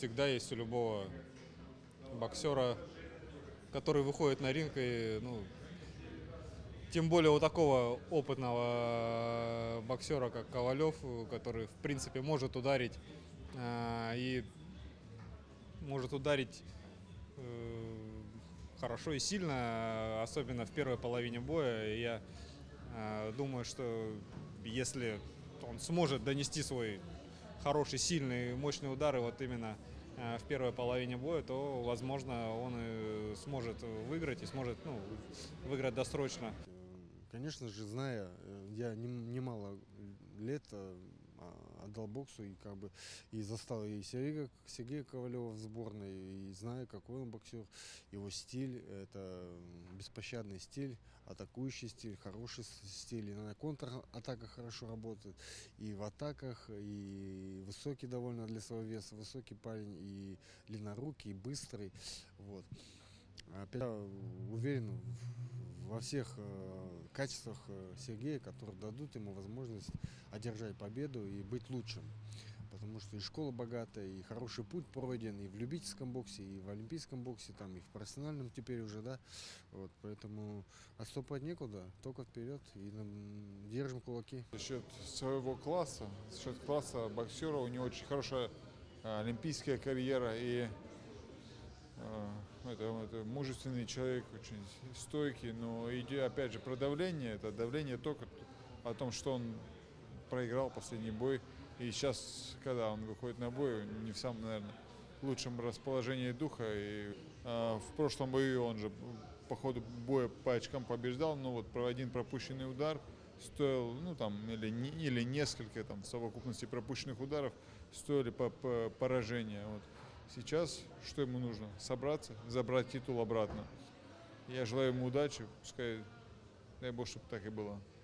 всегда есть у любого боксера, который выходит на ринг, и, ну, тем более у такого опытного боксера, как Ковалев, который, в принципе, может ударить и может ударить хорошо и сильно, особенно в первой половине боя. И я думаю, что если он сможет донести свой хороший, сильный, мощный удар, и вот именно в первой половине боя, то, возможно, он и сможет выиграть, и сможет, ну, выиграть досрочно. Конечно же, зная, я немало лет отдал боксу и как бы и застал и Сергея Ковалева в сборной, и знаю, какой он боксер, его стиль, это беспощадный стиль, атакующий стиль, хороший стиль, и на контратаках хорошо работает, и в атаках, и высокий довольно для своего веса, высокий парень, и длиннорукий, и быстрый, вот. Опять я уверен во всех качествах Сергея, которые дадут ему возможность одержать победу и быть лучшим. Потому что и школа богатая, и хороший путь пройден и в любительском боксе, и в олимпийском боксе, там, и в профессиональном теперь уже, да. Вот, поэтому отступать некуда, только вперед и держим кулаки. За счет своего класса, за счет класса боксера у него очень хорошая олимпийская карьера, и это мужественный человек, очень стойкий, но идея, опять же, про давление, это давление только о том, что он проиграл последний бой, и сейчас, когда он выходит на бой, не в самом, наверное, лучшем расположении духа, и в прошлом бою он же по ходу боя по очкам побеждал, но вот про один пропущенный удар стоил, ну там, или несколько там в совокупности пропущенных ударов стоили по поражения. Вот. Сейчас что ему нужно? Собраться, забрать титул обратно. Я желаю ему удачи, пускай, дай бог, чтобы так и было.